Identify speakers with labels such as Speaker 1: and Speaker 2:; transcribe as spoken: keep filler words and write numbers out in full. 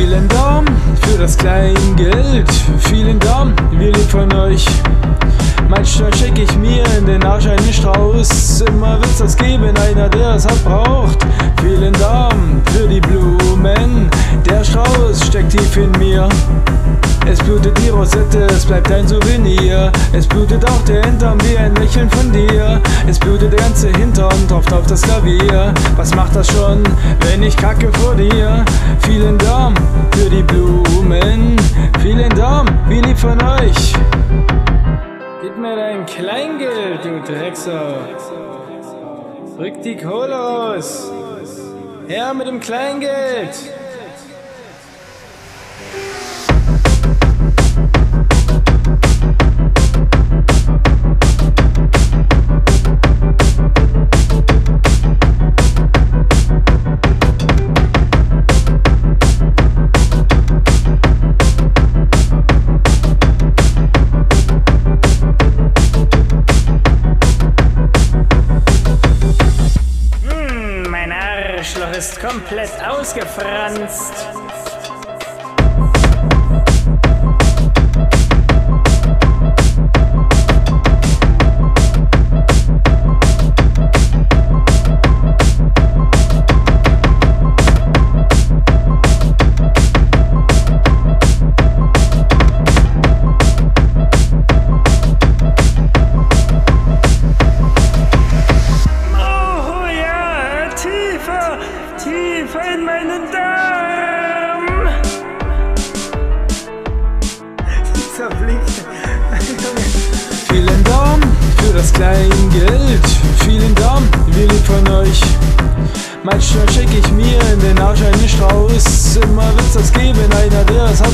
Speaker 1: Vielen Dank für das Kleingeld, vielen Dank, wir lieb von euch. Manchmal schick ich mir in den Arsch einen Strauß, immer wird's das geben, einer der es hat braucht. Vielen Dank für die Blumen, der Strauß steckt tief in mir. Es blutet die Rosette, es bleibt ein Souvenir. Es blutet auch der Hintern wie ein Lächeln von dir. Es blutet der ganze Hintern, tropft auf das Klavier. Was macht das schon, wenn ich kacke vor dir? Vielen Dank für die Blumen, vielen Dank, wie lieb von euch. Gib mir dein Kleingeld, du Drecksau. Rück die Kohle raus. Her mit dem Kleingeld.
Speaker 2: Arschloch ist komplett ausgefranst. Tiefer in meinen Darm! Dieser Blick.
Speaker 1: Vielen Dank für das Kleingeld, vielen Dank, wir lieb von euch. Manchmal schick ich mir in den Arsch einen Strauß, immer wird's das geben, einer der es hat